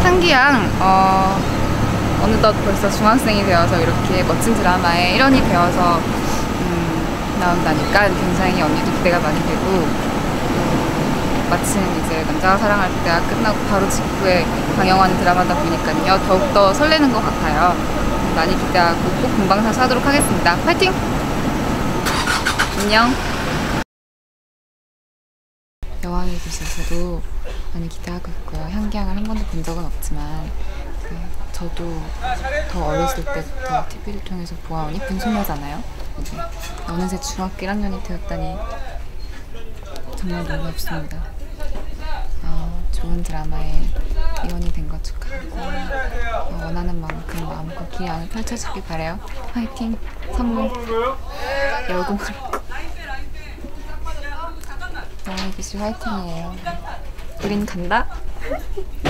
향기양 어느덧 벌써 중학생이 되어서 이렇게 멋진 드라마의 일원이 되어서 나온다니까 굉장히 언니도 기대가 많이 되고, 마침 이제 남자가 사랑할 때가 끝나고 바로 직후에 방영하는 드라마다 보니까요 더욱더 설레는 것 같아요. 많이 기대하고 꼭 본방사수 하도록 하겠습니다. 파이팅! 안녕. 여왕의 빛에서도 많이 기대하고 있고요. 향기향을 한 번도 본 적은 없지만 저도 더 어렸을 때부터 TV를 통해서 보아온 이쁜 소녀잖아요. 이제 어느새 중학교 1학년이 되었다니 정말 놀랍습니다. 좋은 드라마에 일원이 된 것 축하하고 원하는 만큼 마음껏 기량을 펼쳐주길 바래요. 화이팅! 선물 열공을 여왕의 빛이 화이팅이에요. 우린 간다.